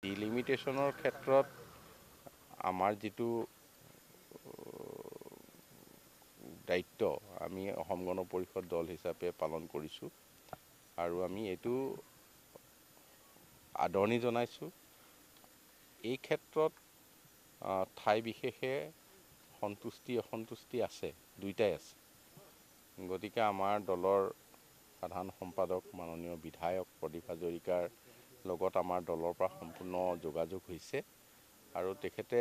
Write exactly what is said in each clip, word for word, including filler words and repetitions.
ডিলিমিটেশ্যনৰ ক্ষেত্ৰত আমাৰ যেটো দায়িত্ব আমি অসম গণ পৰিষদ দল হিচাপে পালন কৰিছো আৰু আমি এটো আদৰণি জনাইছো এই ক্ষেত্ৰত ঠাই বিশেষে সন্তুষ্টি অসন্তুষ্টি আছে দুইটাই আছে গতিকে আমাৰ দলৰ সাধাৰণ সম্পাদক মাননীয় বিধায়ক প্ৰদীপ হাজৰিকাৰ লগত আমাৰ দলৰ পৰা সম্পূৰ্ণ যোগাযোগ হৈছে আৰু তেখেতে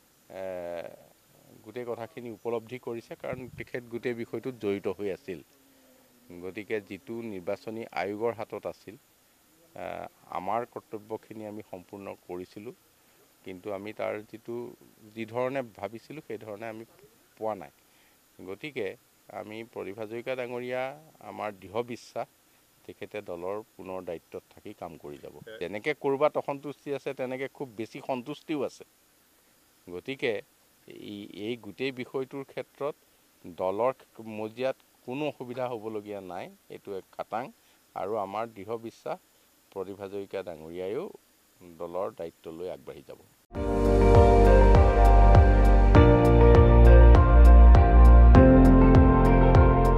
গুটে কথাখিনি উপলব্ধি কৰিছে কাৰণ তেখেত গুটে বিষয়টোত জড়িত হৈ আছিল গতিকে যেটো নিৰ্বাচনী আয়োগৰ হাতত আছিল আমাৰ কৰ্তব্যখিনি আমি সম্পূৰ্ণ কৰিছিলো কিন্তু আমি তাৰ যেটো যি ধৰণে ভাবিছিলো সেই ধৰণে আমি পোৱা নাই গতিকে আমি প্ৰদীপ হাজৰিকা ডাঙৰীয়া আমাৰ দৃঢ় বিশ্বাস তেখেতে দলৰ পুনৰ দায়িত্বত থাকি কাম কৰি যাব তেনেকে কৰবাত অসন্তুষ্টি আছে তেনেকে খুব বেছি সন্তুষ্টিও আছে গতিকে এই এই গুটেই বিষয়টোৰ ক্ষেত্ৰত দলৰ মজিয়াত কোনো অসুবিধা হ'বলগীয়া নাই এটো এক খাটাং আৰু আমাৰ দৃঢ় বিশ্বাস প্ৰদীপ হাজৰিকা ডাঙৰীয়ায়ো দলৰ দায়িত্ব লৈ আগবাঢ়ি যাব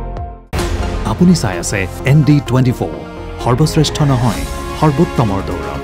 আপুনি চাই আছে এন ডি টুৱেণ্টি ফ'ৰ সৰ্বশ্ৰেষ্ঠ নহয় সৰ্বোত্তমৰ দৌৰ